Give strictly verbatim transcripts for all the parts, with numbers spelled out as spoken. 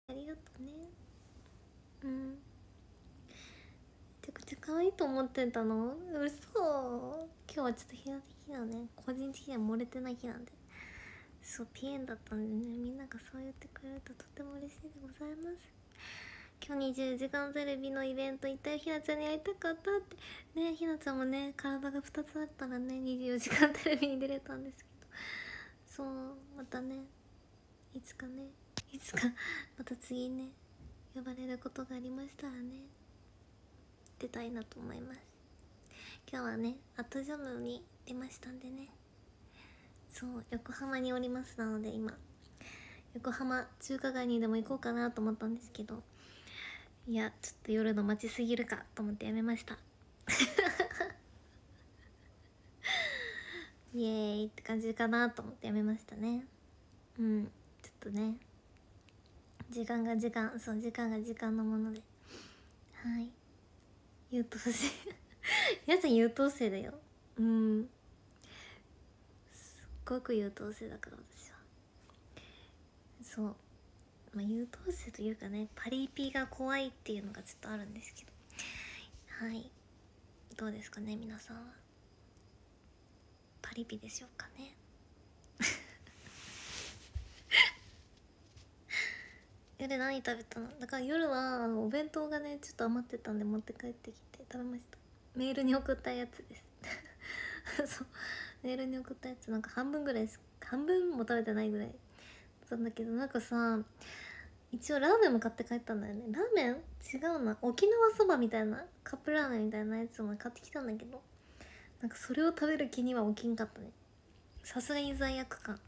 ありがとうね。うん、めちゃくちゃ可愛いと思ってたの？嘘。今日はちょっと日の日なのね、個人的には漏れてない日なんで、そうピエンだったんでね、みんながそう言ってくれるととても嬉しいでございます。今日にじゅうじかんテレビのイベント行ったよ、ひなちゃんに会いたかったってね。ひなちゃんもね、体がふたつあったらねにじゅうよじかんテレビに出れたんですけど、そうまたね、いつかね、いつかまた次ね呼ばれることがありましたらね出たいなと思います。今日はねアットジャムに出ましたんでね、そう横浜におります。なので今横浜中華街にでも行こうかなと思ったんですけど、いやちょっと夜の街すぎるかと思ってやめましたイエーイって感じかなと思ってやめましたね。うん、ちょっとね時間が時間、そう時間が時間のもので、はい、優等生皆さん優等生だよ。うん、すっごく優等生だから私は。そう、まあ、優等生というかね、パリピが怖いっていうのがちょっとあるんですけど、はい、どうですかね皆さんは。パリピでしょうかね夜何食べたの？だから夜はあのお弁当がねちょっと余ってたんで持って帰ってきて食べました。メールに送ったやつですそう、メールに送ったやつなんか半分ぐらいです、半分も食べてないぐらいだったんだけど、なんかさ一応ラーメンも買って帰ったんだよね。ラーメン違うな、沖縄そばみたいなカップラーメンみたいなやつも買ってきたんだけど、なんかそれを食べる気には起きんかったね、さすがに罪悪感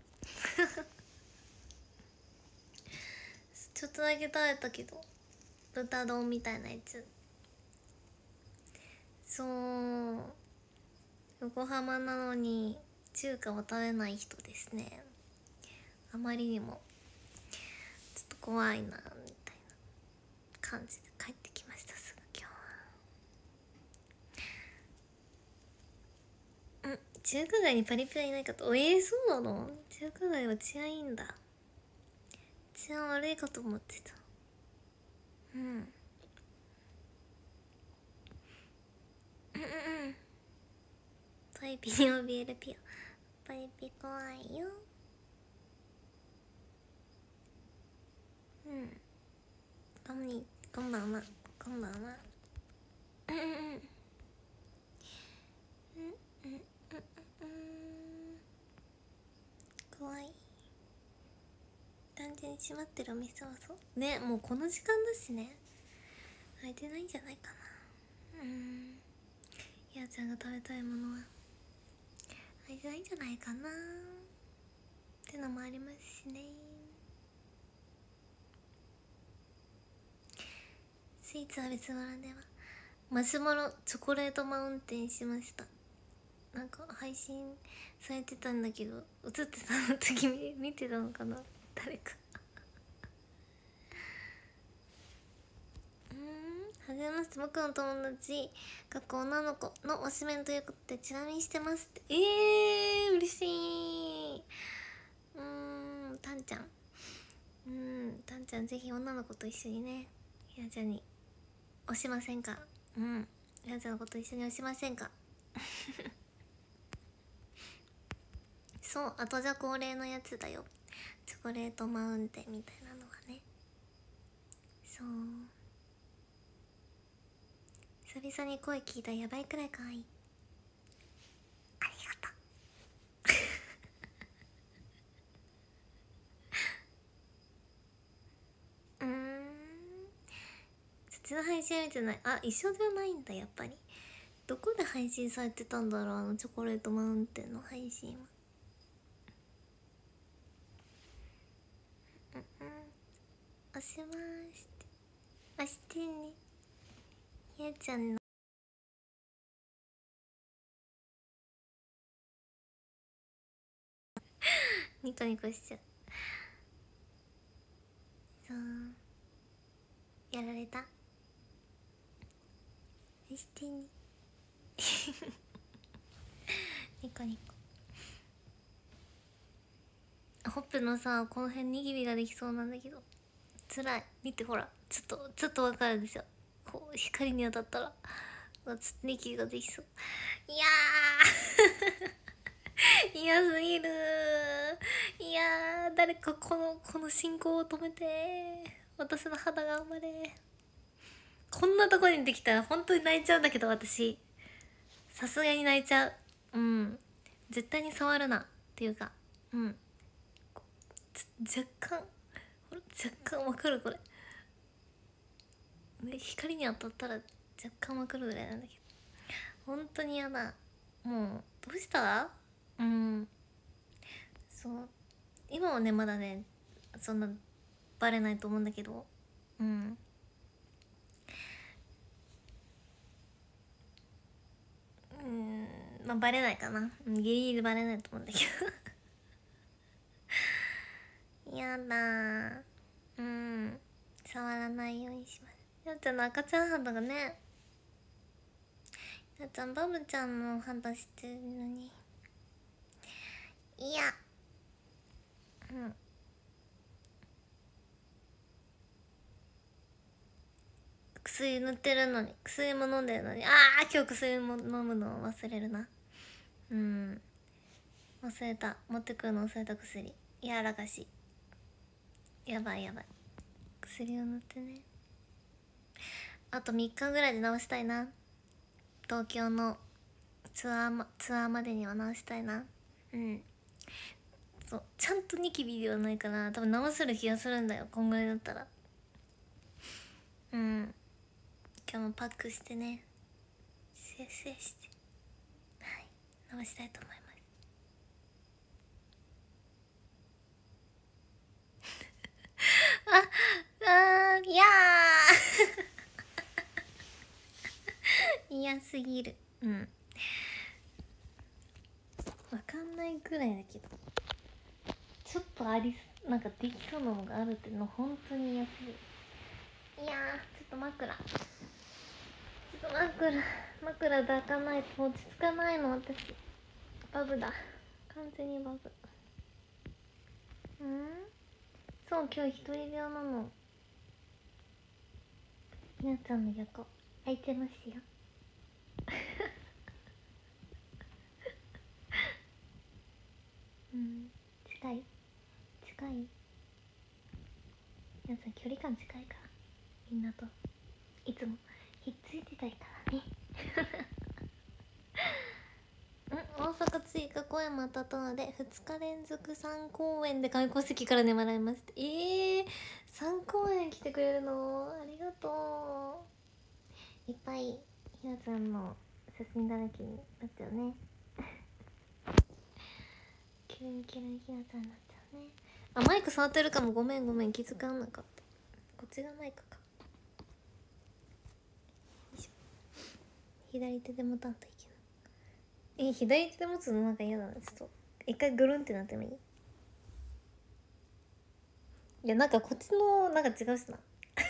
ちょっとだけ食べたけど、豚丼みたいなやつ。そう、横浜なのに中華を食べない人ですね。あまりにもちょっと怖いなみたいな感じで帰ってきました。すぐ今日は。うん、中華街にパリピはいないかと。おえー、そうなの？中華街は治安いいんだ。治安悪いかと思ってた。うんうんうんうん。パリピに怯えるピア。パリピ怖いよ。うん、こんにこんばんは、こんばんは。うんうんうんうんうんうんうん。怖い。単純に閉まってるお店はそうね、もうこの時間だしね、空いてないんじゃないかな。うん、やーちゃんが食べたいものは空いてないんじゃないかなってのもありますしね。スイーツは別腹ではマシュマロチョコレートマウンテンしました。なんか配信されてたんだけど、映ってたの時見てたのかな誰かはじめまして、僕の友達学校女の子の推しメンということでチラ見してますって。えー、嬉しい。うーん、たんちゃん、うん、たんちゃんぜひ女の子と一緒にねひなちゃんに推しませんか？うん、ひなちゃんのこと一緒に推しませんか？そう、あとじゃ恒例のやつだよ、チョコレートマウンテンみたいなのはね。そう、久々に声聞いたらやばいくらい可愛い。ありがとう。うーん、そっちの配信見てない。あ、一緒じゃないんだやっぱり。どこで配信されてたんだろう、あのチョコレートマウンテンの配信は。うんうん、押しまーすって押してね、ひやちゃんのニコニコしちゃう。そう、やられた。押してねニコニコ。ほっぺのさこの辺ニキビができそうなんだけど辛い。見てほら、ちょっとちょっとわかるでしょ。こう光に当たったらちょっとニキができそう。いやー嫌すぎる。いやー、誰かこのこの進行を止めて、私の肌が生まれ。こんなとこにできたら本当に泣いちゃうんだけど、私さすがに泣いちゃう。うん、絶対に触るなっていうか、うん、若干若干わかるこれ、ね、光に当たったら若干わかるぐらいなんだけど、本当に嫌だ。もうどうしたら、うん、そう今はねまだねそんなバレないと思うんだけど、うんうんまあバレないかな、ギリギリバレないと思うんだけどやだー、うん触らないようにします。やっちゃんの赤ちゃん肌がね、やっちゃんバブちゃんの肌してるのに、いや、うん薬塗ってるのに、薬も飲んでるのに、ああ今日薬も飲むのを忘れるな。うん忘れた、持ってくるの忘れた。薬やらかし、やばいやばい、薬を塗ってね。あとみっかぐらいで治したいな。東京のツアー、ま、ツアーまでには治したいな。うんそうちゃんとニキビではないかな、多分治せる気がするんだよ、こんぐらいだったら。うん今日もパックしてね、せいせいして、はい治したいと思います。ああーいやー嫌すぎる。うんわかんないくらいだけど、ちょっとありなんかできそうなのがあるっての本当に嫌すぎる。いやーちょっと枕ちょっと枕枕で開かないと落ち着かないの私。バブだ、完全にバブ。うんそう今日一人部屋なの。ひなちゃんの横空いてますようん近い近い、皆さん距離感近いから、みんなといつもひっついてたいからねん大阪追加公演も当たったのでふつか連続さん公演で観光席からね笑いました。えー、さん公演来てくれるのありがとう。いっぱいひなちゃんの写真だらけになっちゃうねキランキランひなちゃんになっちゃうね。あマイク触ってるかも、ごめんごめん気づかなかった。こっちがマイクか。左手で持たんといけない。え左手で持つのなんか嫌だな。ちょっと一回グルンってなってもいい？いやなんかこっちのなんか違うしな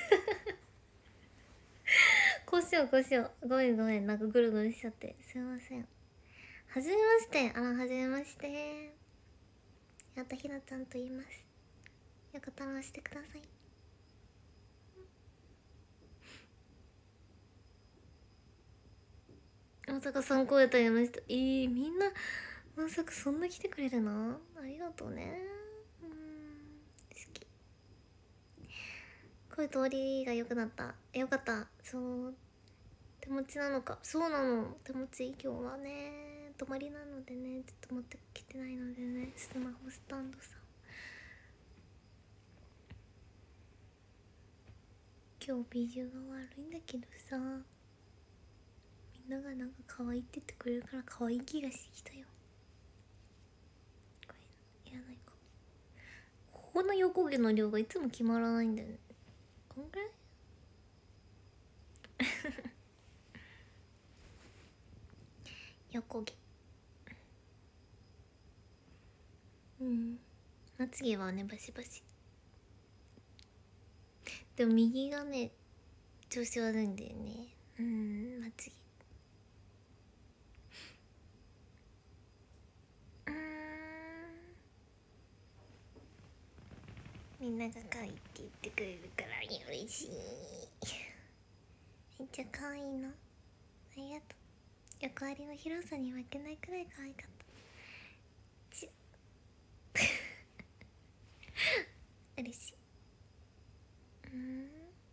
こうしようこうしよう、ごめんごめん、なんかぐるぐるしちゃってすいません。はじめまして。あらはじめまして。やったひなちゃんと言います。よかったら押してください。まさかさんこえと言いました。えー、みんなまさかそんな来てくれるのありがとうね。うん好き。声通りが良くなった。よかった。そう手持ちなのか。そうなの手持ち今日はね泊まりなのでね、ちょっと持ってきてないのでね、スマホスタンドさ今日ビジュが悪いんだけどさ、みんながなんか可愛いって言ってくれるから可愛い気がしてきたよ。これいらないか。ここの横毛の量がいつも決まらないんだよね。こんぐらい横毛うんまつげはねバシバシ。でも右がね調子悪いんだよね。うんまつげうみんなが可愛いって言ってくれるから嬉しい。めっちゃ可愛いの。ありがとう。横ありの広さに負けないくらい可愛かった。ち嬉しい。うん。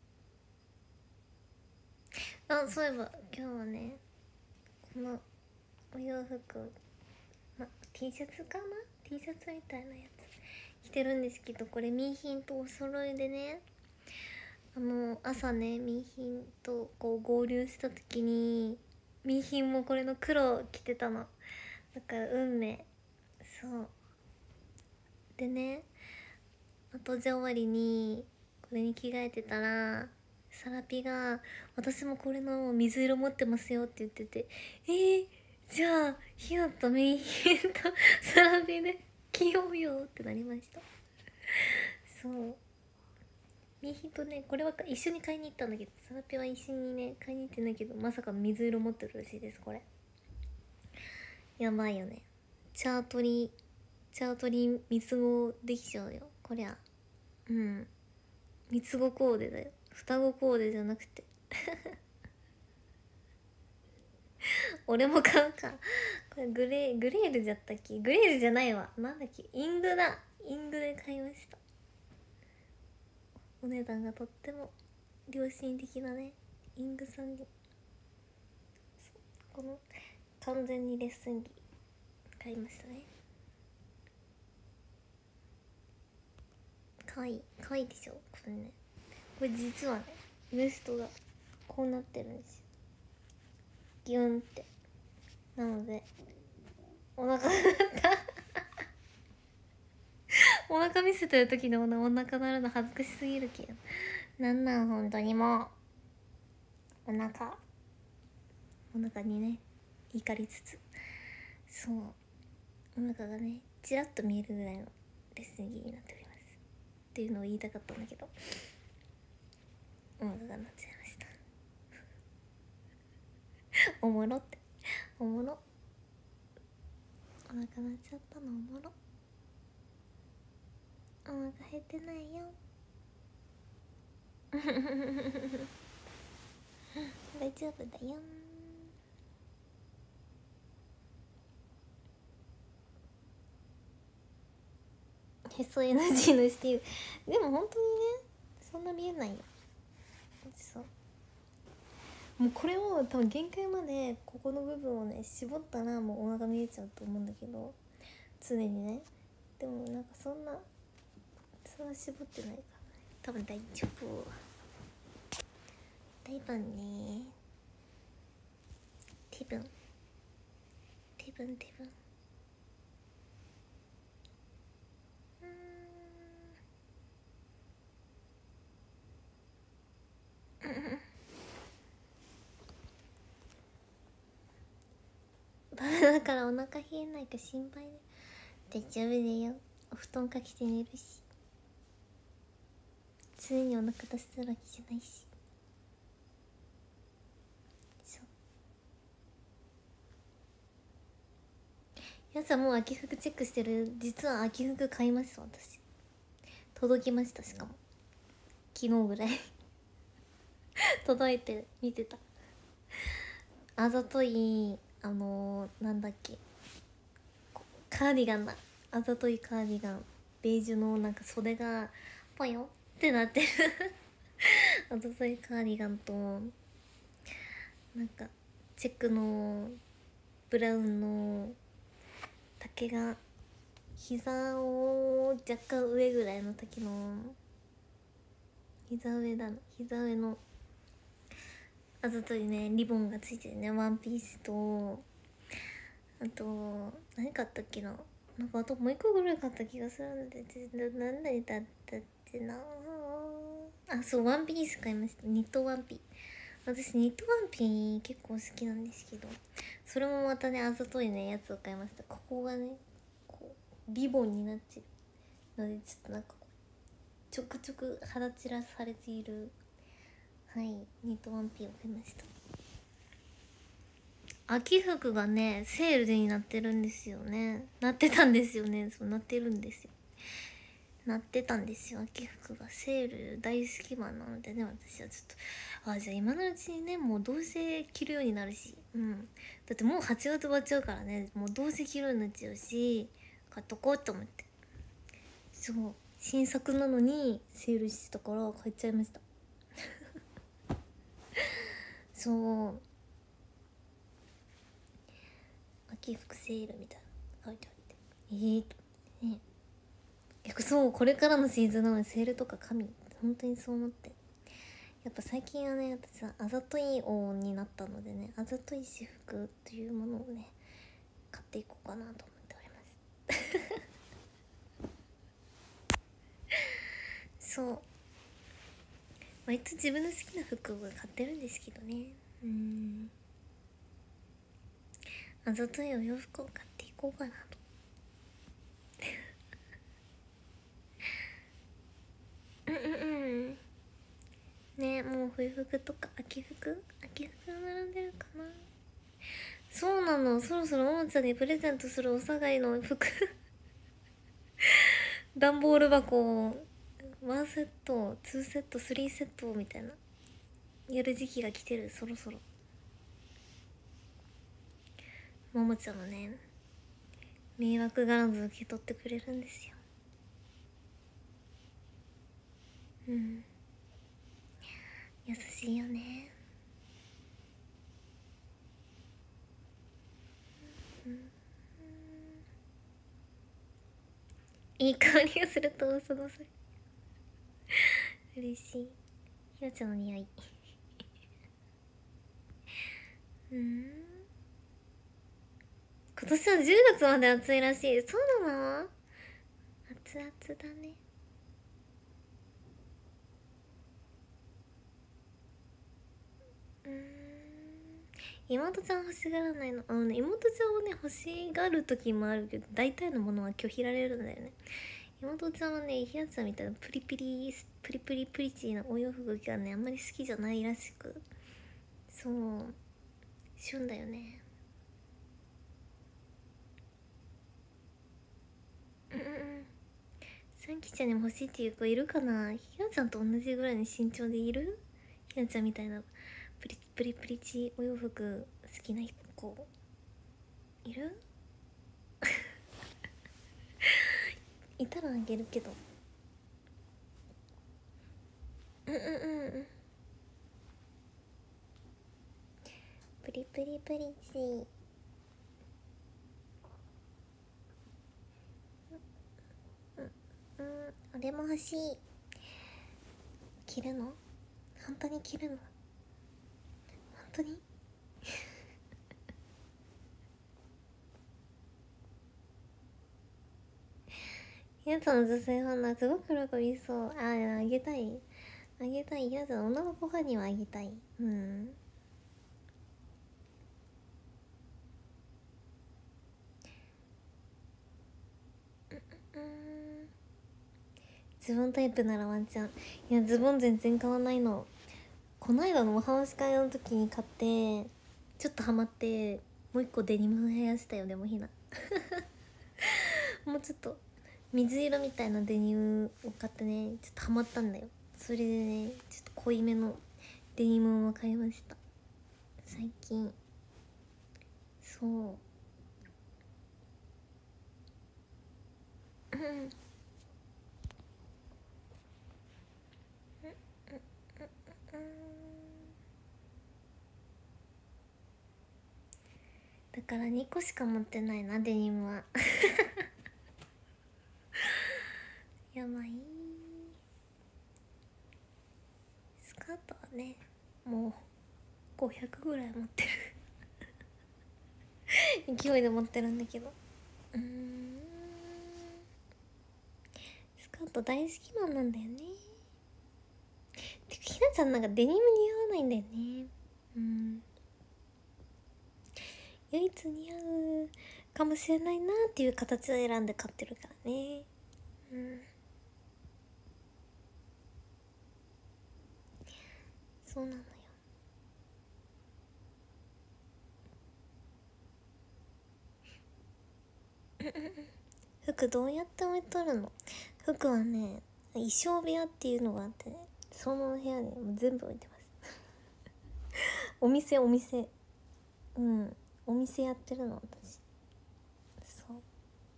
あ、そういえば今日はね、このお洋服、ま、T シャツかな T シャツみたいなやつ着てるんですけど、これミーヒンとお揃いでね、あの朝ねミーヒンとこう合流した時にミーヒンもこれの黒着てたの。だから運命。そうでね、後じ終わりにこれに着替えてたらサラピが「私もこれの水色持ってますよ」って言ってて、えー、じゃあひなとミーヒンとサラピで着ようよってなりました。そうミーヒンとね、これは一緒に買いに行ったんだけど、サラピは一緒にね買いに行ってないけど、まさか水色持ってるらしいです。これやばいよね。チャートリチャートリ三つ子できちゃうよこりゃ。うん、三つ子コーデだよ、双子コーデじゃなくて俺も買うか。これグレーグレールじゃったっけ、グレールじゃないわ、なんだっけ、イングだ、イングで買いました。お値段がとっても良心的なね、イングさんにこの完全にレッスン着買いましたね。かわいい、かわいいでしょこれね。これ実はねウエストがこうなってるんですよ、ギュンって。なのでお腹お腹見せてる時のお腹なるの恥ずかしすぎるけど、なんなん本当にもうお腹お腹にね怒りつつ、そうお腹がねちらっと見えるぐらいのレッスン着になっておりますっていうのを言いたかったんだけど、お腹がなっちゃいましたおもろって、おもろ、お腹なっちゃったのおもろ。お腹減ってないよ大丈夫だよ。へそ エヌジー のしてる。でも本当にねそんな見えないよ。そうもうこれを多分限界までここの部分をね絞ったらもうお腹見えちゃうと思うんだけど、常にね。でもなんかそんなそんな絞ってないから多分大丈夫。大分ね、手分手分手分だからお腹冷えないか心配で。大丈夫だよ、お布団かけて寝るし、常にお腹出してるわけじゃないし。皆さんもう秋服チェックしてる？実は秋服買いました私。届きました。しかも昨日ぐらい届いて見てた。あざといあのー、なんだっけカーディガンだ。あざといカーディガン、ベージュのなんか袖がポヨってなってるあざといカーディガンとなんかチェックのブラウンの丈が膝を若干上ぐらいの丈の膝上だな、膝上のあざといねリボンがついてるねワンピースと、あと何買ったっけな、なんかあともう一個ぐらい買った気がするんで、何台だったってなあ。そうワンピース買いました、ニットワンピ。私ニットワンピ結構好きなんですけど、それもまたねあざといねやつを買いました。ここがねこうリボンになってるのでちょっとなんかこうちょくちょく肌散らされているはいニットワンピを買いました。秋服がねセールでになってるんですよね、なってたんですよね、そうなってるんですよ。 なってたんですよ。秋服がセール大好きマンなのでね、私はちょっと、あじゃあ今のうちにね、もうどうせ着るようになるし、うん、だってもうはちがつ終わっちゃうからね、もうどうせ着るようになっちゃうし、買っとこうと思って。そう、新作なのにセールしてたから買っちゃいました。そう、秋服セールみたいな書いてあって、えーとね、そうこれからのシーズンなのにセールとか神、本当にそう思って、やっぱ最近はね、私はあざとい王になったのでね、あざとい私服っていうものをね買っていこうかなと思っておりますそう割と自分の好きな服を買ってるんですけどね、うん、あざといお洋服を買っていこうかなとうんうんうんね、もう冬服とか秋服秋服が並んでるかな。そうなの、そろそろおもちゃにプレゼントするお下がりの服段ボール箱をワンセットツーセットスリーセットみたいなやる時期が来てる。そろそろももちゃんもね迷惑がらず受け取ってくれるんですよ。うん、優しいよね。うん、いい香りがすると嘘のそれ嬉しい。ひなちゃんの匂いうん今年はじゅうがつまで暑いらしい。そうなの？熱々だね。うん、妹ちゃん欲しがらないの？あのね、妹ちゃんをね欲しがる時もあるけど大体のものは拒否られるんだよね。妹ちゃんはね、ひやちゃんみたいなプリプリプリプリプリチーなお洋服がねあんまり好きじゃないらしく、そう旬だよね。うんうんうん。サンキちゃんにも欲しいっていう子いるかな。ひやちゃんと同じぐらいの身長でいる？ひやちゃんみたいなプリプリプリチお洋服好きな子いる？いたらあげるけど。うんうんうん。プリプリプリチうん、俺も欲しい。着るの？本当に着るの？本当に？ひなちゃんの女性ファンだ。すごく喜びそう。ああ、あげたいあげたい。ひなちゃん女の子ファンにはあげたい。うん、うん、ズボンタイプならワンチャン。いやズボン全然買わないの。こないだのお話し会の時に買ってちょっとハマってもう一個デニム増やしたよ。でもひなもうちょっと水色みたいなデニムを買ってねちょっとハマったんだよ。それでねちょっと濃いめのデニムを買いました最近。そううんだからにこしか持ってないなデニムはやばい。スカートはねもうごひゃくぐらい持ってる勢いで持ってるんだけど、うーんスカート大好きマンなんだよね。てかひなちゃんなんかデニム似合わないんだよね。うん唯一似合うかもしれないなっていう形を選んで買ってるからね。うんそうなのよ。 服どうやって置いとるの？服はね、衣装部屋っていうのがあってね、その部屋にもう全部置いてますお店お店うんお店やってるの私。そう、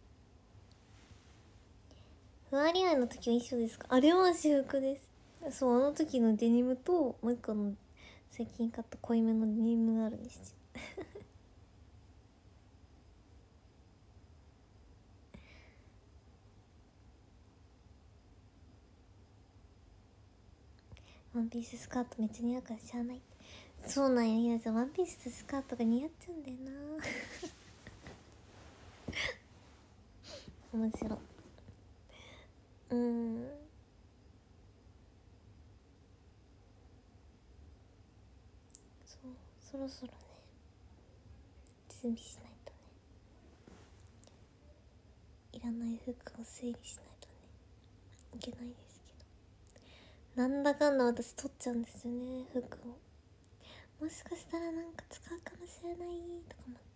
ふわり愛の時は衣装ですか？あれは私服です。そう、あの時のデニムともう一個の最近買った濃いめのデニムがあるんですよワンピーススカートめっちゃ似合うからしゃあない。そうなんや。いや、じゃあワンピースとスカートが似合っちゃうんだよな面白い。うーん、そう、そろそろね準備しないとね。いらない服を整理しないとねいけないですけど、なんだかんだ私取っちゃうんですよね、服を。もしかしたらなんか使うかもしれないとか思って。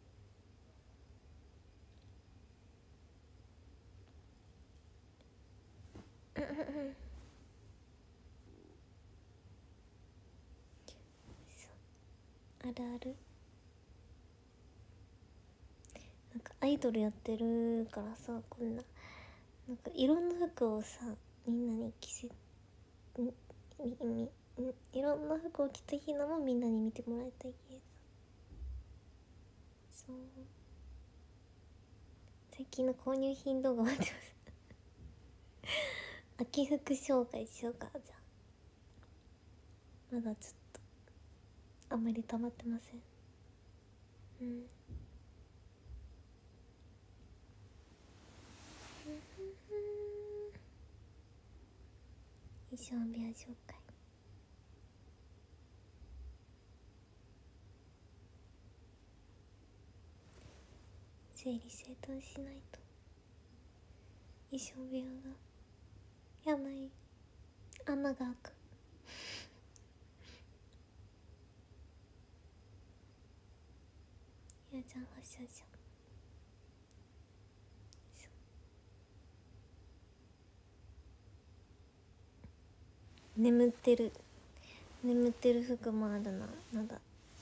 そう、あるある。なんかアイドルやってるからさ、こんななんかいろんな服をさみんなに着せみみみいろんな服を着た日のもみんなに見てもらいたいけどさ、そう、最近の購入品動画待ってます秋服紹介しようか。じゃあまだちょっとあんまり溜まってません。うん衣装部屋紹介。整理整頓しないと衣装部屋がやばい、穴が開く。やちゃんはしゃじゃん。眠ってる眠ってる服もあるな、まだ。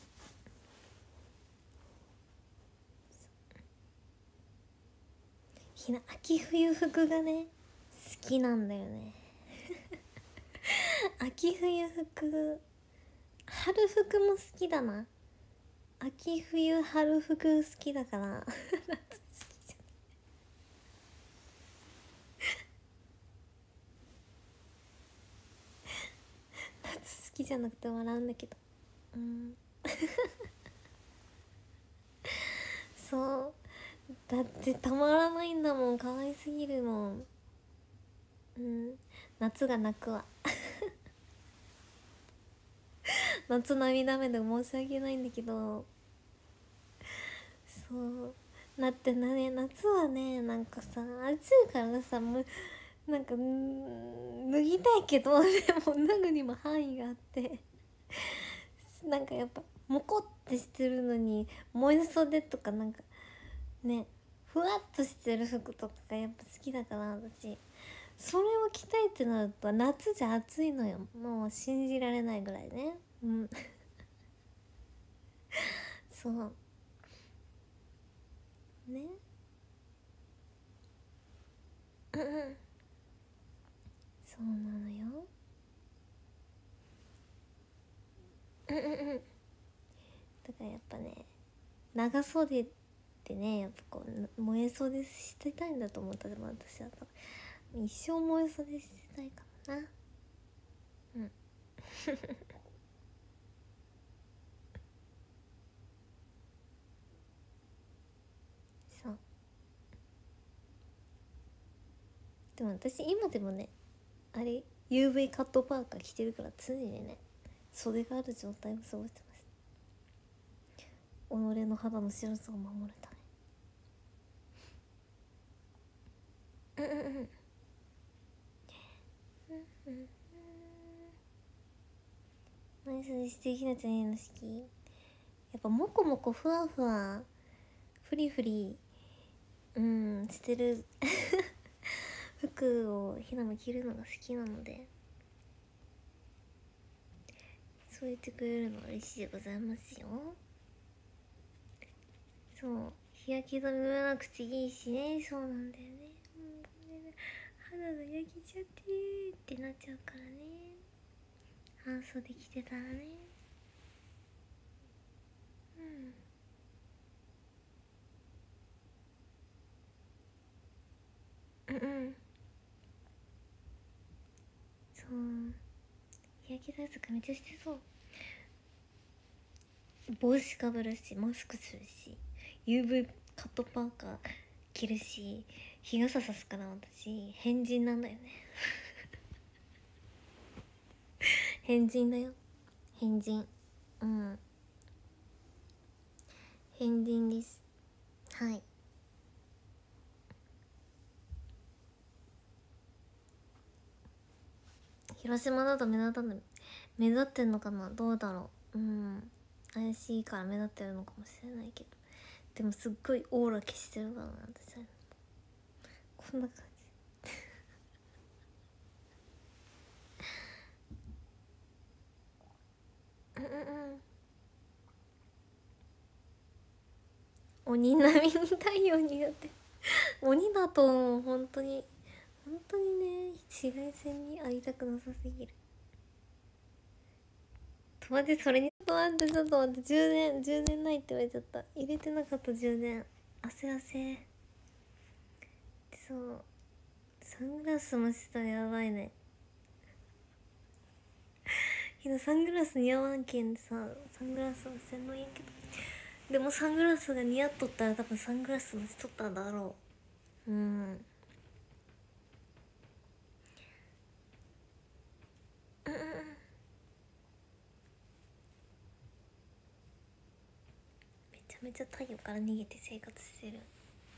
ひな秋冬服がね好きなんだよね秋冬服、春服も好きだな。秋冬春服好きだから夏好きじゃ夏好きじゃなくて笑うんだけど、うんそうだってたまらないんだもん、可愛すぎるもん。うん、夏が泣くわ夏涙目で申し訳ないんだけど、そうだってなね、夏はねなんかさ暑いからさ、もうなんか脱ぎたいけどでも脱ぐにも範囲があってなんかやっぱモコってしてるのに燃え袖とかなんかね、ふわっとしてる服とかがやっぱ好きだから、私それを着たいってなると夏じゃ暑いのよ、もう信じられないぐらいね。うんそうねうんうんそうなのよ。うんうんうんだからやっぱね、長袖ってねやっぱこう燃え袖してたいんだと思った。でも私は多分一生燃え袖してたいかもな。うんそうでも私今でもね、あれ ユーブイ カットパーカー着てるから常にね袖がある状態を過ごしてます。己の肌の白さを守るため。うんうんうんうんうんナイスしてひなちゃんへの好き。やっぱモコモコふわふわフリフリうんしてる服をひなも着るのが好きなので、そう言ってくれるのは嬉しいでございますよ。そう、日焼け止め塗らなくていいしね。そうなんだよね、うんね、肌が焼けちゃってーってなっちゃうからね。半袖着てたらね。うんうんうんそう、日焼け対策めっちゃしてそう。帽子かぶるし、マスクするし、 ユーブイ カットパーカー着るし、日傘さすから私変人なんだよね変人だよ、変人。うん、変人です。はい。広島だと目立たない、目立ってんのかな、どうだろう。うん、怪しいから目立ってるのかもしれないけど、でもすっごいオーラ消してるからな私。こんな感じ。うんうんうん、鬼並みに太陽苦手鬼だと思う、本当に本当にね。紫外線に会いたくなさすぎる。友達それに、ちょっと待ってちょっと待って、充電充電ないって言われちゃった。入れてなかった充電。汗汗。そう、サングラスもしたらやばいね。けどサングラス似合わんけんさ、サングラスはせんのいんけど、でもサングラスが似合っとったら多分サングラスもしとっただろう。うん、うんうんうん、めちゃめちゃ太陽から逃げて生活してる。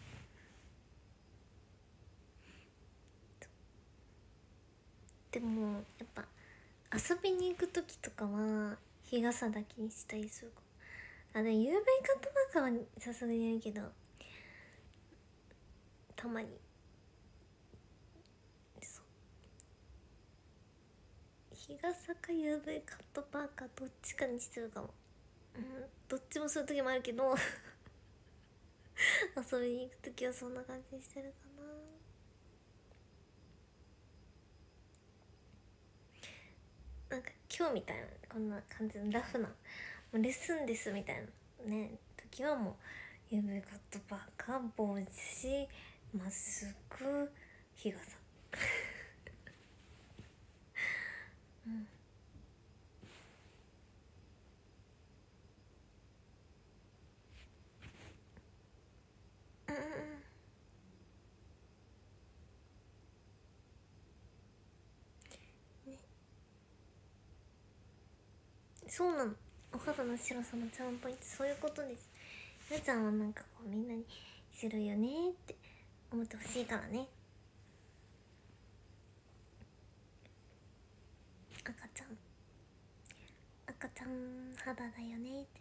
でもやっぱ遊びに行く時とかは日傘だけにしたりするかも。あ、で ユーブイ カットマーカーはさすがにやるけど、たまに。そう、日傘か ユーブイ カットパーカーどっちかにしてるかも。うん、どっちもする時もあるけど遊びに行く時はそんな感じにしてるかな。なんか今日みたいなこんな感じのラフな、もうレッスンですみたいなね時はもう ユーブイ カットパーカー、帽子、マスク、日傘うんうんうん、ね、そうなの。お肌の白さのチャームポイント、そういうことです。なちゃんはなんかこうみんなにするよねって思ってほしいからね。赤ちゃん赤ちゃん肌だよねって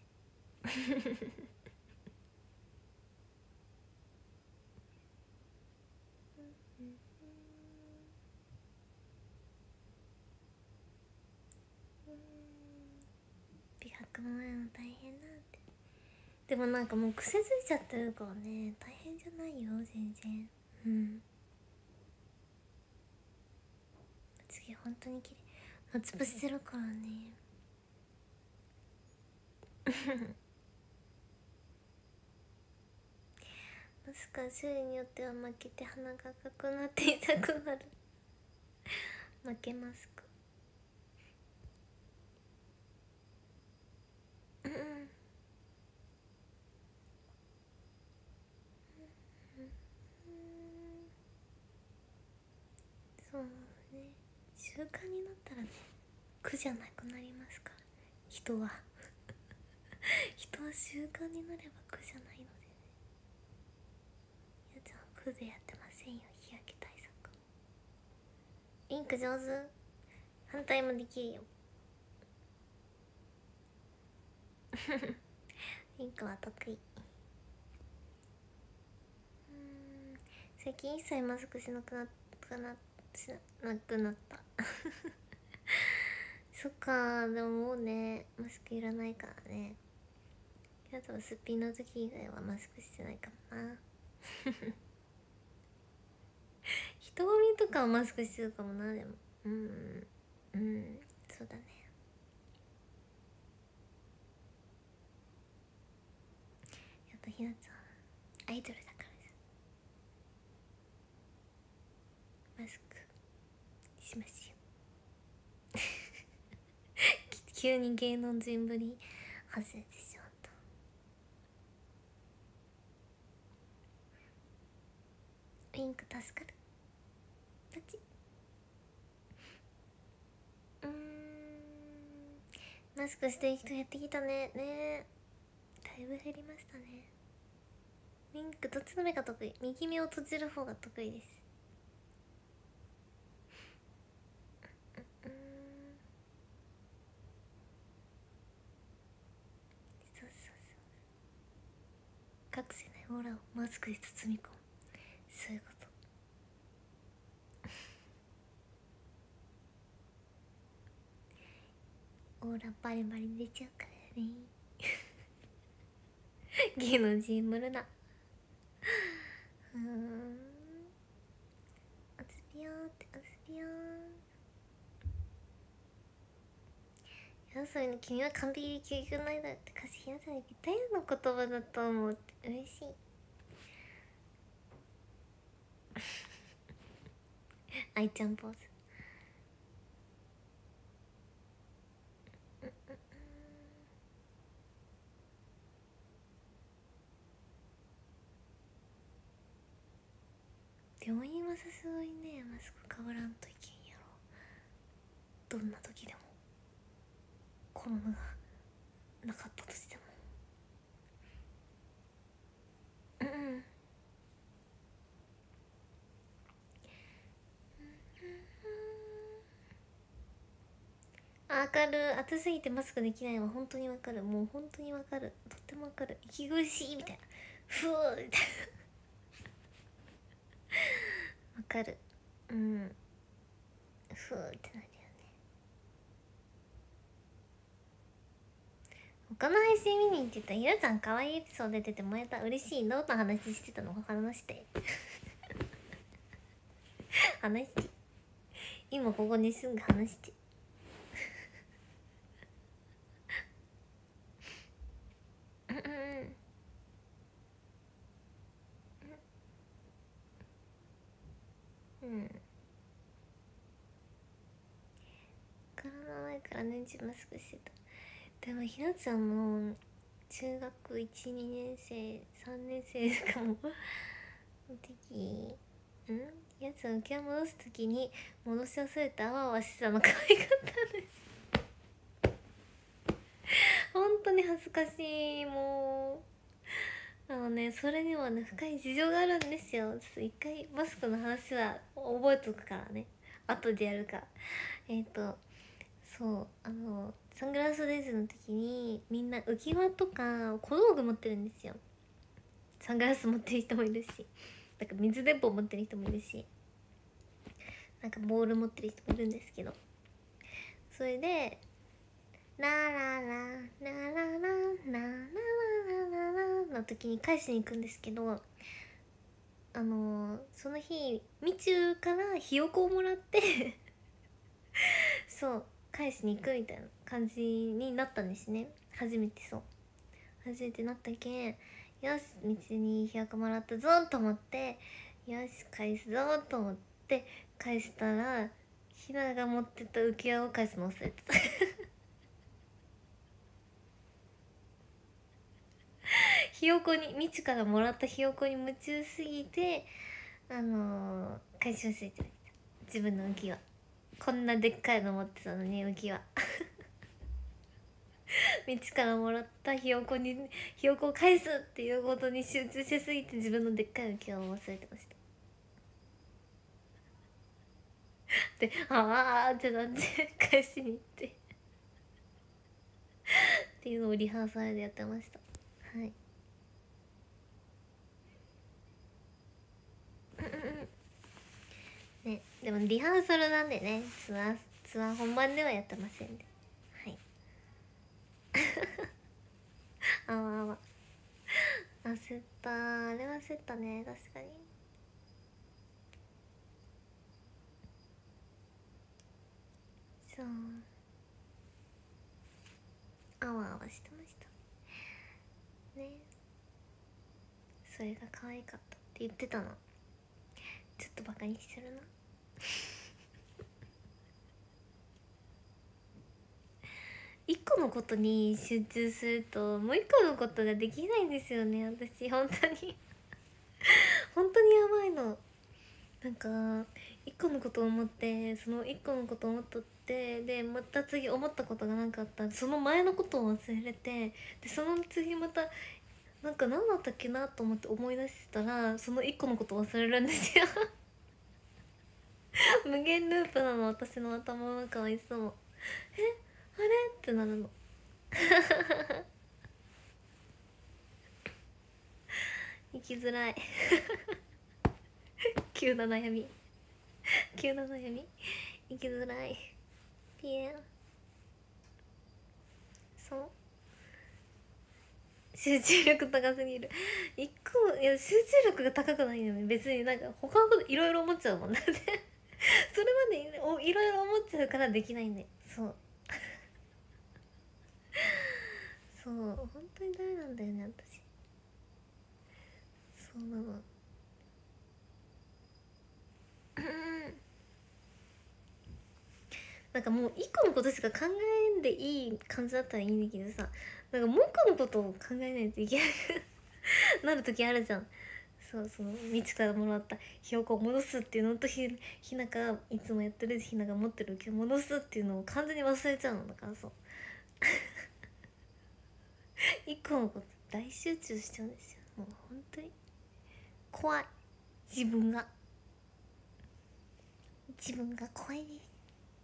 美白もないの大変なんて。でもなんかもう癖づいちゃってるからね、大変じゃないよ全然。うん、次本当に綺麗、夏バしてるからねマスクは種類によっては負けて鼻が赤くなって痛くなる負けマスク。うんうん、そうね、習慣になったらね苦じゃなくなりますから、人は人は習慣になれば苦じゃないのでね。やつは苦でやってませんよ、日焼け対策。インク上手、反対もできるよインクは得意。 最近一切マスクしなくなったなしなくなったそっか。でももうねマスクいらないからね。あとはすっぴんの時以外はマスクしてないかもな人混みとかはマスクしてるかもな。でもうんうんそうだね。やっぱひなちゃんアイドルだからさマスクしますよ急に芸能人ぶり外れてしまった。ピンク助かる。パチうーんマスクしてる人やってきたね。ねだいぶ減りましたね。ピンクどっちの目が得意？右目を閉じる方が得意です。うんそうそうそう隠せないオーラをマスクで包み込む。そういうことオーラバリバリ出ちゃうからね芸能人ぶるな。うーんおつぴよーっておつぴよー。やそういうの君は完璧に教育ないだって歌詞ひなさんにぴったりの言葉だと思うって嬉しい愛ちゃんポーズ。病院はさすがにねマスクかぶらんといけんやろ。どんな時でもコロナがなかったとしてもうんうんわかる。暑すぎてマスクできないの本当にわかる。もう本当にわかる。とってもわかる。息苦しいみたいな。ふーみたいなわかる。うんふーってなるよね。他の配信見に行ってたひなちゃん可愛いエピソード出ててもらえた。嬉しい。どんな話してたの話して話して今ここにすぐ話してうんうんうんコロナ前から年中マスクしてた。でもひなちゃんも中学いち、にねん生さんねん生かもの時んやつを浮き輪戻す時に戻し忘れてあわあわしてたの可愛かったんです本当に恥ずかしい。もうあのねそれにはね深い事情があるんですよ。ちょっと一回マスクの話は覚えとくからね後でやるから。えっ、ー、とそうあのサングラスデイズの時にみんな浮き輪とか小道具持ってるんですよ。サングラス持ってる人もいるしなんか水鉄砲持ってる人もいるしなんかボール持ってる人もいるんですけど、それでラララララララララララの時に返しに行くんですけど、あのその日みちゅうからひよこをもらってそう返しに行くみたいな感じになったんですね。初めてそう初めてなったけん、よし道にひよこもらったぞと思って、よし返すぞと思って返したらひなが持ってた浮き輪を返すの忘れてたひよこにみちからもらったひよこに夢中すぎてあのー、返し忘れてました。自分の浮き輪こんなでっかいの持ってたのに浮き輪みちからもらったひよこにひよこを返すっていうことに集中しすぎて自分のでっかい浮き輪を忘れてましたであーってなって返しに行ってっていうのをリハーサルでやってました。はいうんうんね、でもリハーサルなんでね、ツアーツアー本番ではやってませんね。はい。あわあわ、焦った、あれは焦ったね、確かに。そう、あわあわしてましたね。それが可愛かったって言ってたの。ちょっとバカにしてるな。一個のことに集中するともう一個のことができないんですよね、私本当に。本当にやばいの。なんか一個のことを思って、その一個のことを思っとって、でまた次思ったことが何かあったらその前のことを忘れて、でその次またなんか何だったっけなと思って思い出したら、その一個のことを忘れるんですよ。無限ループなの、私の頭の中はいつも。え、あれってなるの。生きづらい。急な悩み、急な悩み、生きづらい。ピエン。そう、集中力高すぎる。一個、いや集中力が高くないよね別に。なんか他のこといろいろ思っちゃうもん。だってそれまでおいろいろ思っちゃうからできないんだよ。そうそう、本当にダメなんだよね私。そうなの。うんなんかもう一個のことしか考えんでいい感じだったらいいんだけどさ、なんかもう一個のことを考えないといけなくなる時あるじゃん。そうそう、みちからもらったひよこを戻すっていうのと、ひひながいつもやってるひなが持ってる毛を戻すっていうのを完全に忘れちゃうのだから。そう一個のこと大集中しちゃうんですよ。もう本当に怖い。自分が自分が怖いです。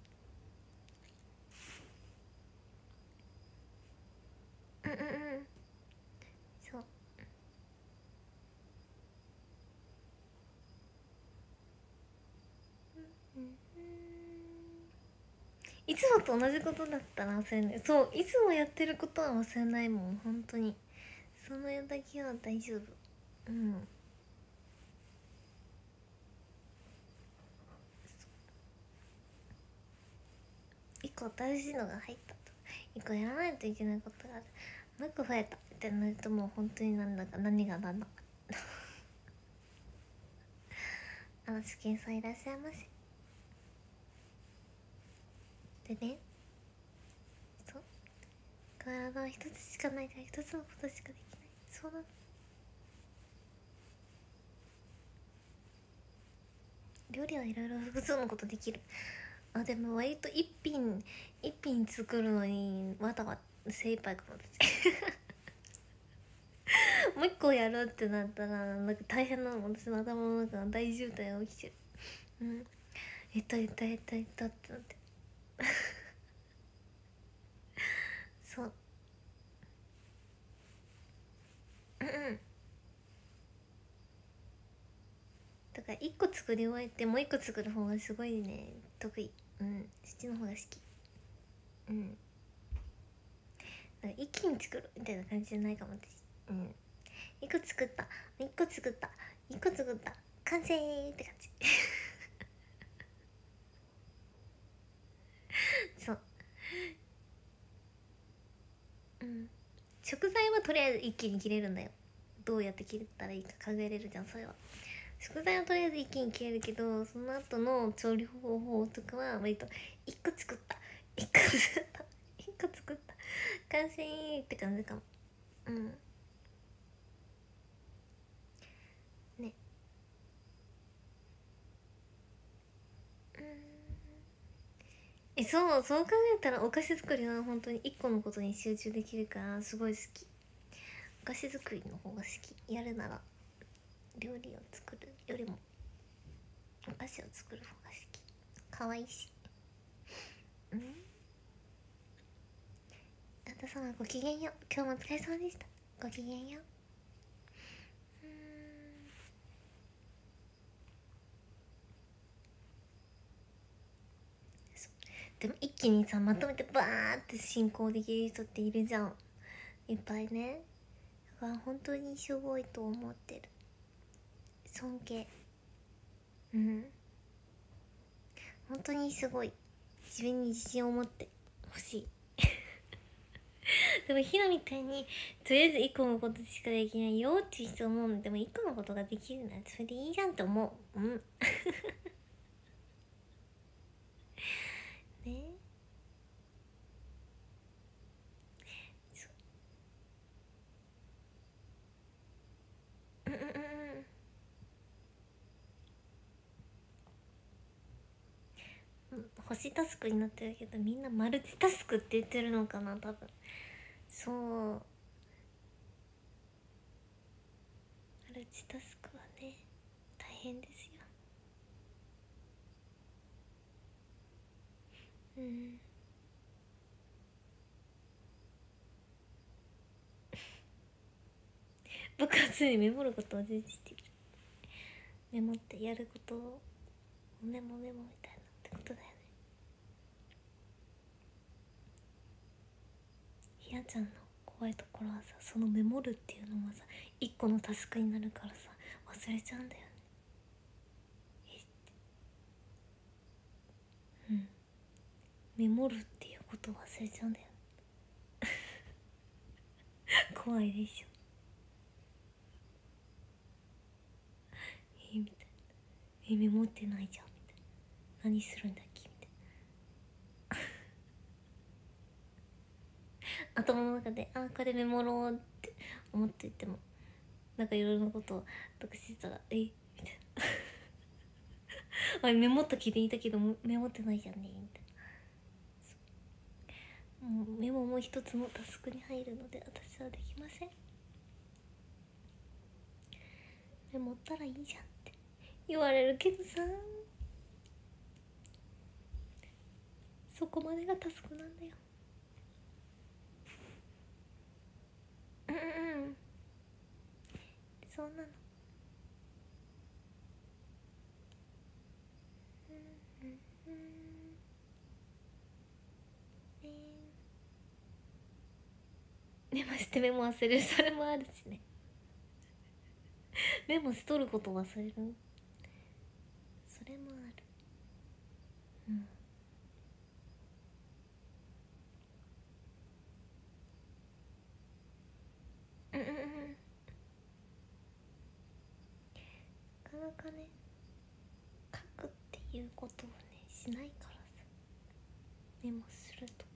うんうんうん、そう。うんうん、いつもと同じことだったら忘れない。そう、いつもやってることは忘れないもん本当に。そのだけは大丈夫。うん、一個新しいのが入ったと、一個やらないといけないことがある、もう一個増えたってなると、もう本当になんだか何が何だか。あの試験さんいらっしゃいませ。でね、そう、体は一つしかないから一つのことしかできない。そうなの。料理はいろいろ複数のことできる。あ、でも割と一品一品作るのにまだ精一杯かも私。もう一個やるってなったらなんか大変なの、私の頭の中が大渋滞が起きてる。うん、えっとえっとえっとえっとってなって。そう、うんうん、だから一個作り終えてもう一個作る方がすごいね得意。うん、そっちの方が好き。うん、なんか一気に作るみたいな感じじゃないかも私。うん、一個作った、一個作った、一個作った、完成って感じ。そう、うん、食材はとりあえず一気に切れるんだよ。どうやって切ったらいいか考えれるじゃんそれは。食材はとりあえず一気に切れるけど、その後の調理方法とかは割と一個作った、一個作った一個作った完成って感じかも。うんね。うん、え、そうそう考えたらお菓子作りは本当に一個のことに集中できるからすごい好き。お菓子作りの方が好き。やるなら料理を作るよりもお菓子を作る方が好き。可愛いし。うん、あた様ごきげんよう。今日もお疲れ様でした。ごきげんよう。うーん、 でも一気にさまとめてバーって進行できる人っているじゃん、いっぱいね。だから本当にすごいと思ってる。尊敬。うん本当にすごい。自分に自信を持ってほしいでもひなみたいにとりあえずいっこのことしかできないよっていう人思うんでもいっこのことができるならそれでいいじゃんって思う。うんねうんうんうんうん星タスクになってるけどみんなマルチタスクって言ってるのかな多分。そうマルチタスクはね大変ですよ。うん僕は常にメモることを重視している。メモってやることをメモメモみたいなってことだよね。ひなちゃんの怖いところはさそのメモるっていうのはさ一個のタスクになるからさ忘れちゃうんだよね。うんメモるっていうことを忘れちゃうんだよ怖いでしょ。えみたいなえメモってないじゃんみたいな何するんだっけみたいな頭の中であこれメモろうって思っていてもなんかいろいろなことを得してたらえみたいなあれメモった気でいたけどメモってないじゃんねみたいな。もうメモも一つのタスクに入るので私はできません。メモったらいいじゃんって言われるけどさそこまでがタスクなんだよ。うんうんそうなの。うんうんうんねメモしてメモ忘れるそれもあるしねメモしとること忘れるそれもある。うんうんうんうんなかなかね書くっていうことをねしないからさメモすると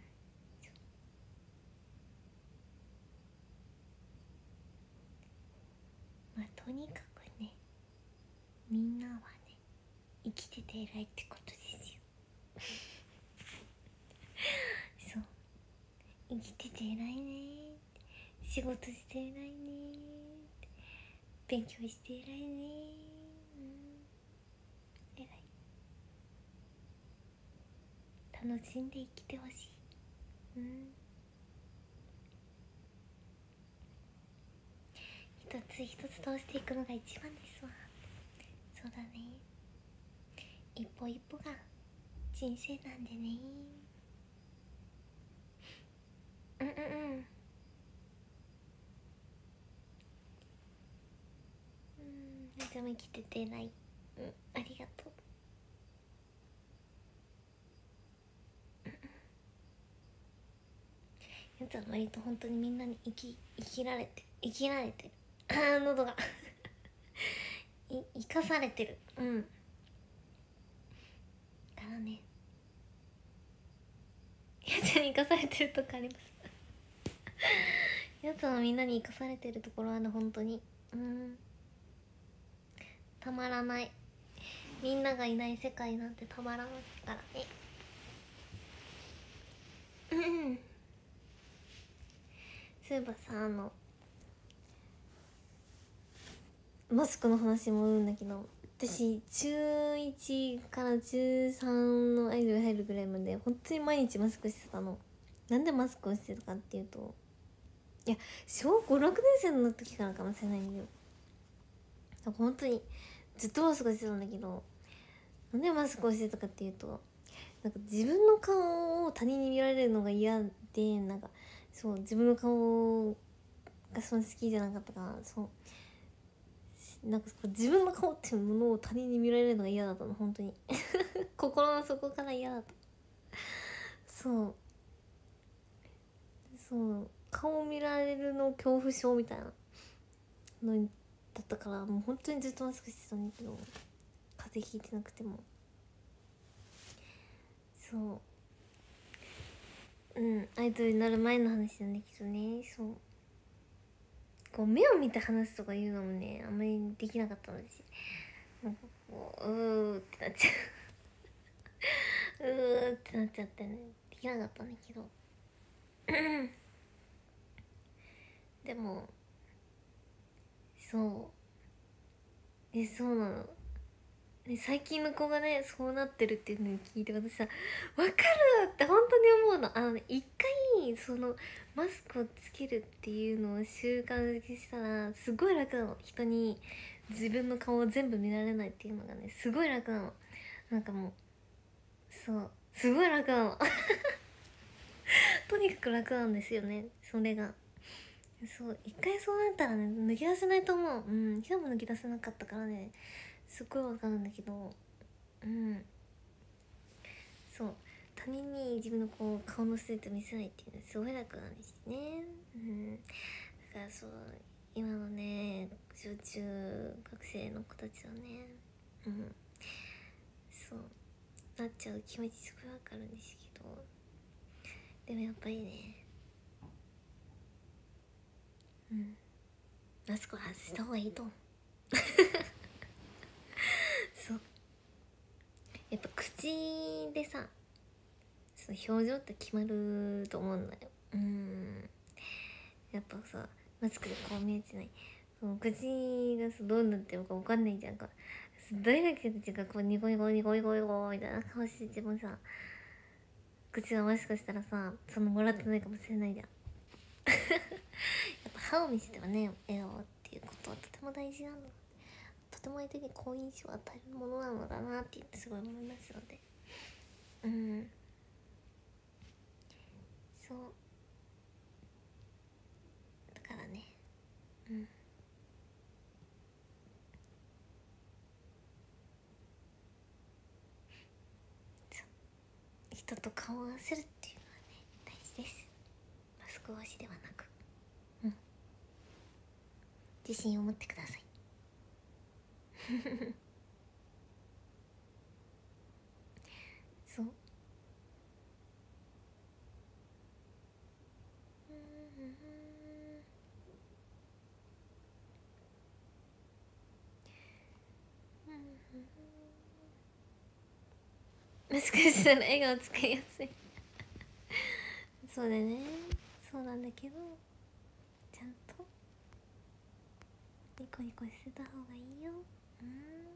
まあとにかくねみんなはね生きてて偉いってことですよそう生きてて偉いね仕事して偉いね勉強して偉いねうん偉い楽しんで生きてほしい。うん一つ一つ通していくのが一番ですわ。そうだね一歩一歩が人生なんでね。うんうんうんうんでも生きててないうんありがとう。やつは割と本当にみんなに生き生きられて生きられてるあー喉がい生かされてるうんからねやつに生かされてるとかありますやつはみんなに生かされてるところはね本当にうんたまらない。みんながいない世界なんてたまらないからね。うんそういえばさあのマスクの話もうんだけど私中いちから中さんのアイドル入るぐらいまで本当に毎日マスクしてたの。なんでマスクをしてたかっていうといや小ごろくねん生の時からかもしれないんだよ。だから本当にずっとマスクしてたんだけどなんでマスクをしてたかっていうとなんか自分の顔を他人に見られるのが嫌で、なんかそう自分の顔がそんな好きじゃなかったから、そうなんか自分の顔っていうものを他人に見られるのが嫌だったの本当に心の底から嫌だった。そうそう顔を見られるの恐怖症みたいなのだったから、もう本当にずっとマスクしてたんだけど、風邪ひいてなくても。そううんアイドルになる前の話なんだけどね、そうこう目を見て話すとかいうのもねあんまりできなかったのし、なんかこううーってなっちゃううーってなっちゃってね、できなかったんだけどでもそうでそうなのね、最近の子がねそうなってるっていうのを聞いて、私さ分かるって本当に思うの。あのね一回そのマスクをつけるっていうのを習慣づけしたらすごい楽なの。人に自分の顔を全部見られないっていうのがねすごい楽なの。なんかもうそうすごい楽なのとにかく楽なんですよねそれが。そう一回そうなったらね抜き出せないと思う。うん今日も抜き出せなかったからねすっごいわかるんだけど、うんそう他人に自分のこう顔のスレッド見せないっていうのはすごい楽なんですね。うんだからそう今のね小中学生の子たちはねうんそうなっちゃう気持ちすごいわかるんですけど、でもやっぱりねうんマスクは外した方がいいと思うそうやっぱ口でさその表情って決まると思うんだよ。うんやっぱさマスクでこう見えてない、その口がさどうなってるか分かんないじゃんか。大学生たちがこうニコニコニコニコニコみたいな顔しててもさ、口がマスクしたらさそのもらってないかもしれないじゃんやっぱ歯を見せてはね笑顔っていうことはとても大事なの、とても相手に好印象を与えるものなのだなって言ってすごい思いますので、うんそうだからねうん人と顔を合わせるっていうのはね大事です。マスク越しではなく、うん自信を持ってくださいそうマスクしたら笑顔使いやすいそうだねそうなんだけどちゃんとニコニコしてた方がいいよ。うん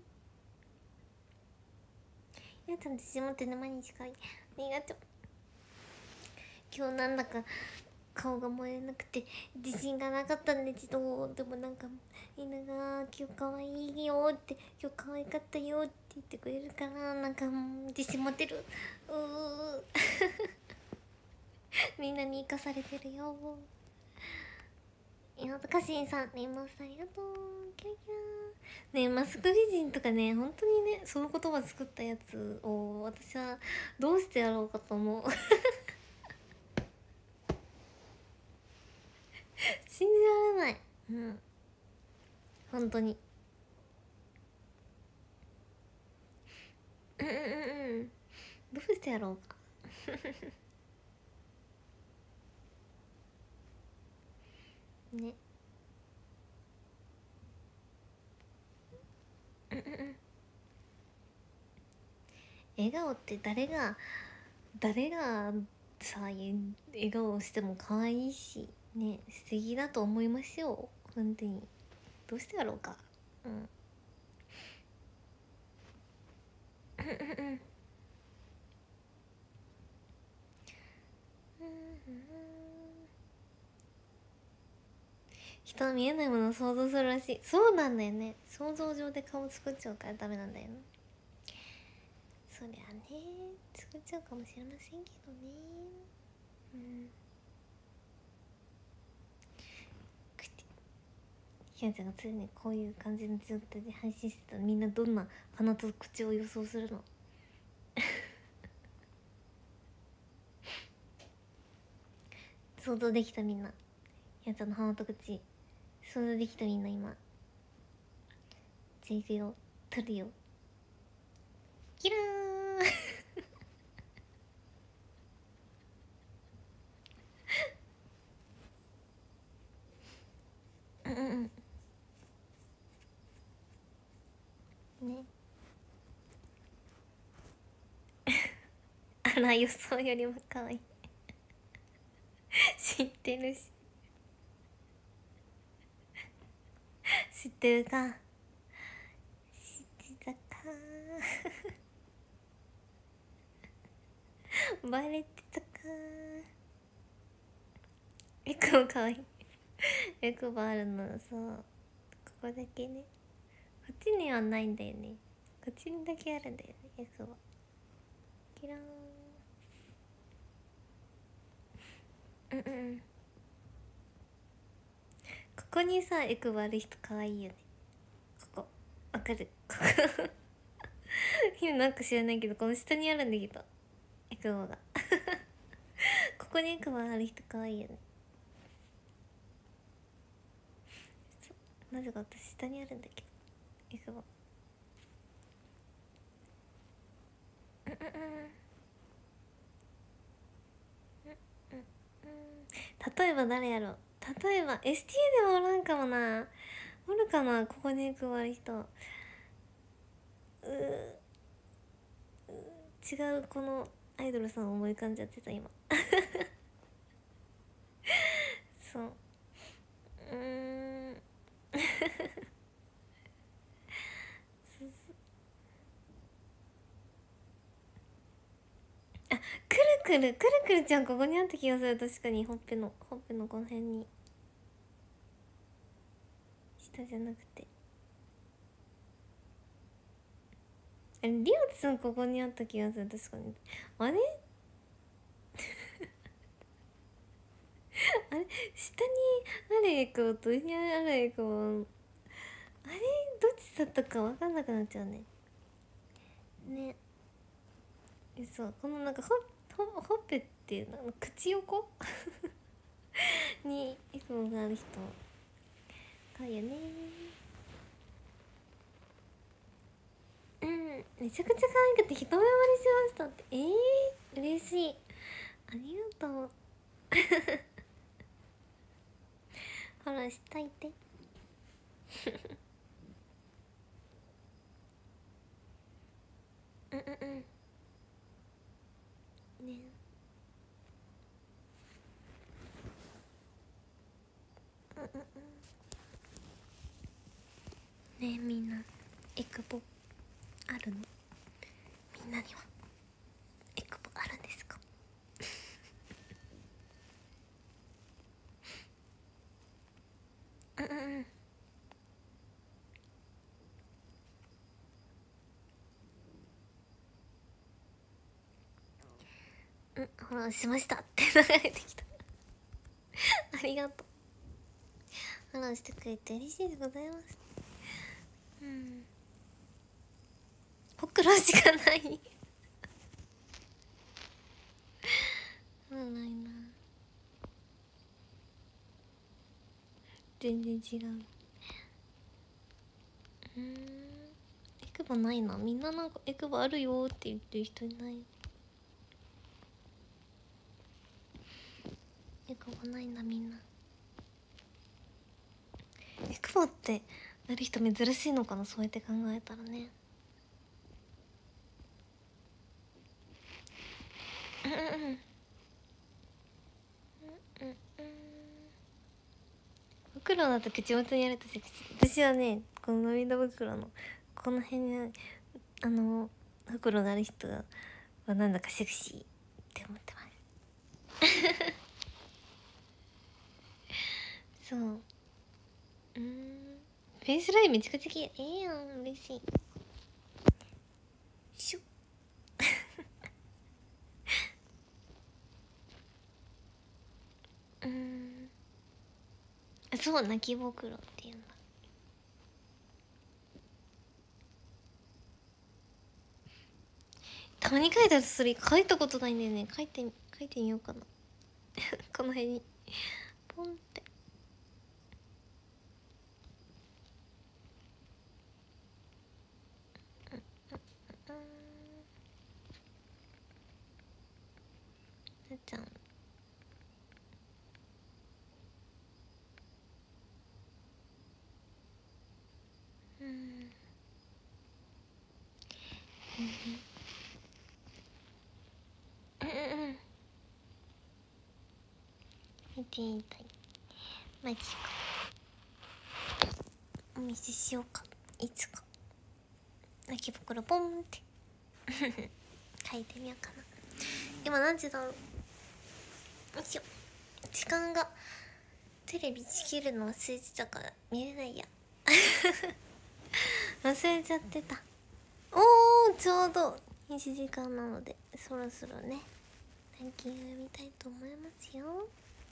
やちゃん自信持ってね毎日かいありがとう。今日なんだか顔が燃えなくて自信がなかったんでけど、でもなんか犬が「今日可愛いよ」って「今日可愛かったよ」って言ってくれるからなんかもう自信持てる。うーみんなに生かされてるよ。稲田かしんさんねマスありがとうキラキラねマスク美人とかね本当にねその言葉作ったやつを私はどうしてやろうかと思う信じられない。うん本当にうんうんうんどうしてやろうかねうんうんうん笑顔って誰が誰がさ笑顔しても可愛いしね素敵だと思いますよ本当に。どうしてやろうか。うんうんうんうん人は見えないものを想像するらしい。そうなんだよね想像上で顔作っちゃうからダメなんだよね。 そりゃね作っちゃうかもしれませんけどね。うん。ひなちゃんが常にこういう感じの状態で配信してたらみんなどんな鼻と口を予想するの？想像できたみんな。ひなちゃんの鼻と口想像できたみんな今。じゃあいくよ、取るよ。キラーうんうんね。あら予想よりも可愛い。知ってるし知ってるか。知ってたか。バレてたか。エクボかわいい。エクボあるのそう、ここだけね。こっちにはないんだよね。こっちにだけあるんだよね、エクボ。キラーン。うんうん。ここにさエクボある人かわいいよね。ここわかる？ここ今なんか知らないけどこの下にあるんだけどエクボがここにエクボある人かわいいよね。なぜか私下にあるんだけどエクボ。うんうんうんうん。例えば誰やろう。例えば エスティー でもおらんかもな。おるかな、ここにエクボある人。うう違うこのアイドルさん思い浮かんじゃってた今そう、うーんあ、くるくるくるくるちゃんここにあった気がする。確かにほっぺのほっぺのこの辺に、下じゃなくて、あれリオツさんここにあった気がする。確かにあれあれ下にあるエコと上にあるエコ、あれどっちだったか分かんなくなっちゃうね。ね、そうこのなんかほほほっぺっていうの口横にエコがある人かよね。うん、めちゃくちゃ可愛くて一目惚れしましたって。えー、嬉しい、ありがとうフォローしといてうんうんうんね。うんうんうんねえ、みんなエクボあるの？みんなにはエクボあるんですか？うんうんうんうん、フォローしましたって流れてきたありがとう、フォローしてくれて嬉しいでございます。うん、ほくろしかないうんないな、全然違う。うん、エクボないな。みんななんかエクボあるよって言ってる人いない。エクボないなみんな。エクボってなる人珍しいのかな、そうやって考えたらね。うんうんうんうんうん。袋だと口元にやるとセクシー。私はねこの涙袋のこの辺にあの袋がある人はなんだかセクシーって思ってますそう、うん、フェイスラインめちゃくちゃ綺麗。ええやん、嬉しい。しょうん、そう泣きぼくろっていうんだ。たまに書いたらそれ書いたことないんだよね。書いて書いてみようかなこの辺にポンって。なっちゃん、うん、うんうんうん、見てみたい。マジか。お見せしようか、いつか。泣き袋ポンって書いてみようかな。今何時だろう。よいしょ。時間がテレビつけるの忘れてたから見れないや忘れちゃってた。おー、ちょうどいちじかんなのでそろそろねランキング見たいと思いますよ。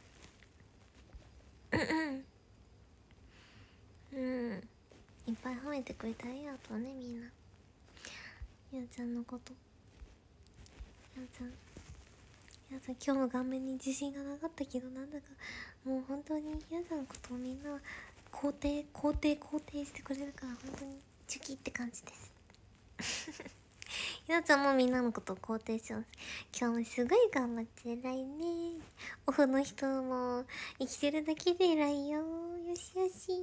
うん、いっぱい褒めてくれてありがとうね、みんな。やーちゃんのこと、やーちゃん、やーちゃん今日の顔面に自信がなかったけど、なんだかもう本当にやーちゃんのことをみんな肯定肯定肯定してくれるから、本当にチュキって感じですやーちゃんもみんなのことを肯定します。今日もすごい頑張って偉いね。オフの人も生きてるだけで偉いよ。よしよし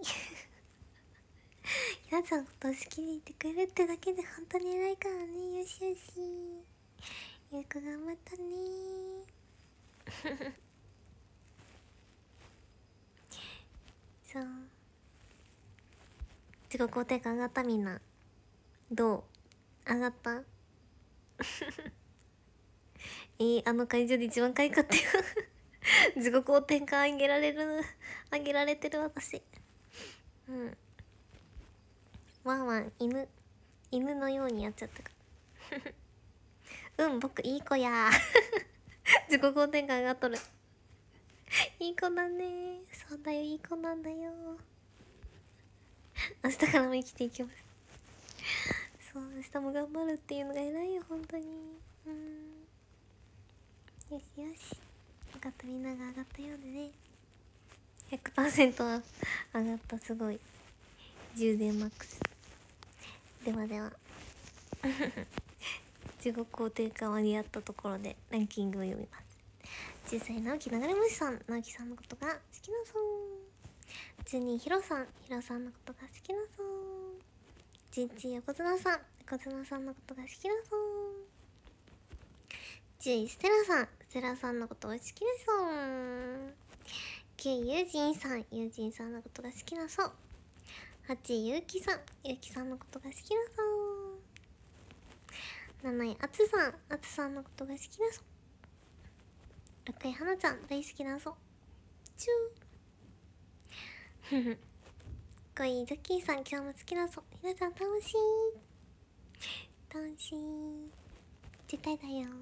やーちゃんのことを好きでいてくれるってだけで本当に偉いからね。よしよし、よく頑張ったねそう自己肯定感上がった。みんなどう、上がったえー、あの会場で一番可愛かったよ自己肯定感上げられる上げられてる私。うん、ワンワン犬犬のようにやっちゃったからうん、僕いい子や自己肯定感上がっとるいい子だね。そうだよ、いい子なんだよ。明日からも生きていきます。そう、明日も頑張るっていうのが偉いよ、本当に。うん、よしよし、よかった、みんなが上がったようでね。 ひゃくパーセント は上がった。すごい充電マックス。ではでは自己肯定感割り合ったところでランキングを読みます。小さい直樹流れ星さん、直樹さんのことが好きなそう。じゅうにひろさん、ひろさんのことが好きなそう。じゅういち横綱さん、横綱さんのことが好きなそう。じゅういステラさん、ステラさんのことが好きなそう。きゅうユージンさん、ユージンさんのことが好きなそう。はちゆうきさん、ゆうきさんのことが好きなそう。なないあつさん、あつさんのことが好きなそう。ろっかいはなちゃん、大好きなそう。チューふふごいザッキーさん、今日も好きなそう。ひなちゃん楽しい楽しい絶対だよ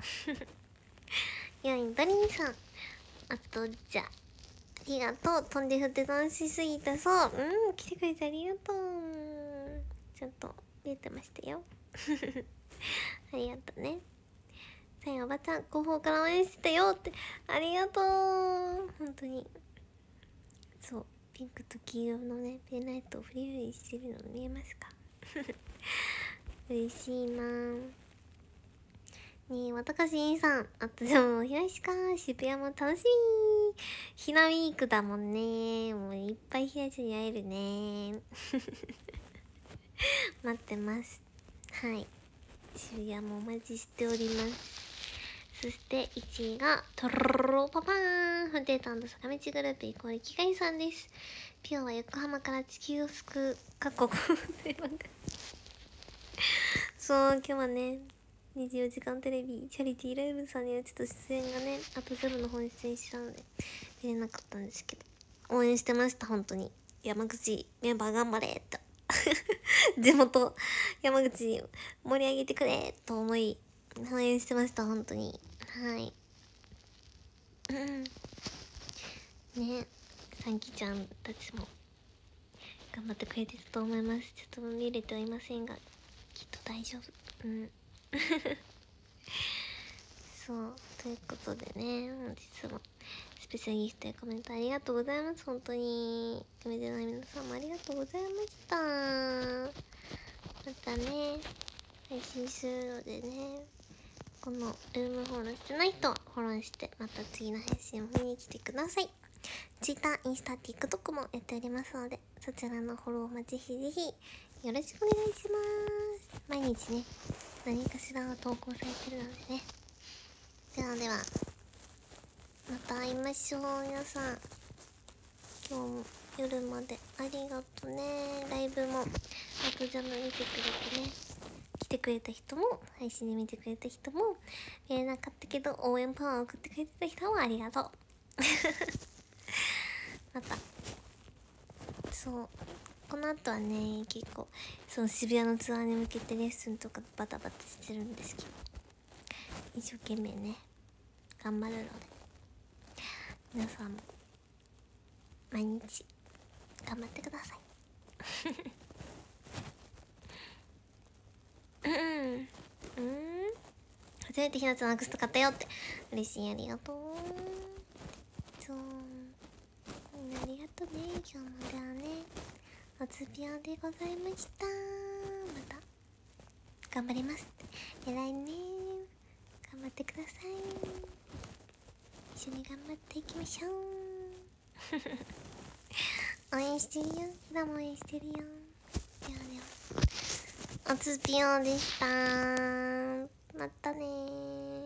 よいドリンさん、あとじゃありがとう。飛んで振って楽しすぎたそう。うん、来てくれてありがとう。ちゃんと出てましたよありがとうね。さやおばちゃん、後方から応援してたよって、ありがとう。本当にそう、ピンクと黄色のねペンライトをフリフリしてるの見えますか嬉しいなー。ねえ、わたかしんさん、あとでも東か渋谷も楽しみ。ひなウィークだもんね。もういっぱいひなちゃんに会えるね待ってます。はい、渋谷もお待ちしております。そしていちいがトロロロパパーン、フンテータンド坂道グループイコール機械さんです。ピオは横浜から地球を救う過去そう、今日はねにじゅうよじかんテレビチャリティーライブさんにはちょっと出演がね、あとゼロの方に出演したので見れなかったんですけど、応援してました。本当に山口メンバー頑張れと地元山口盛り上げてくれと思い応援してました。本当にはいうんね、さんきちゃんたちも頑張ってくれてると思います。ちょっと見れてはいませんがきっと大丈夫。うんそうということでね、本日もスペシャルギフトやコメントありがとうございます。本当に夢でない皆さんもありがとうございました。またね配信するのでね、このルームフォローしてない人はフォローしてまた次の配信を見に来てください。 Twitter、インスタ、TikTok もやっておりますので、そちらのフォローもぜひぜひよろしくお願いします。毎日ね何かしらは投稿されてるのでね。ではではまた会いましょう。皆さん今日も夜までありがとね。ライブもあとジャム見てくれてね、来てくれた人も配信で見てくれた人も見れなかったけど応援パワーを送ってくれてた人もありがとうまたそうこの後はね結構その渋谷のツアーに向けてレッスンとかバタバタしてるんですけど、一生懸命ね頑張るので皆さんも毎日頑張ってくださいうんうん初めてひなちゃんアクスト買ったよって、嬉しい、ありがとう。そうみんなありがとうね。今日もではねおつぴょんでございました。また頑張ります。偉いね、頑張ってください。一緒に頑張っていきましょう応援してるよ、ひなも応援してるよ。ではではおつぴょんでした。またねー。